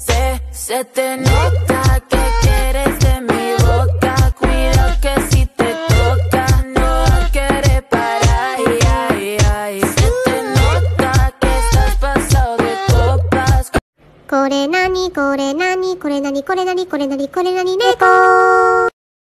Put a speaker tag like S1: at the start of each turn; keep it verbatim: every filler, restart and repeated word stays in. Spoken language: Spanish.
S1: se, se te nota que quieres de mi boca. Cuidado que si te toca no vas a querer parar. Ay, ay, ay. Se te nota que estás pasado de copas.
S2: これなにこれなにこれなにこれなにこれなにこれなに猫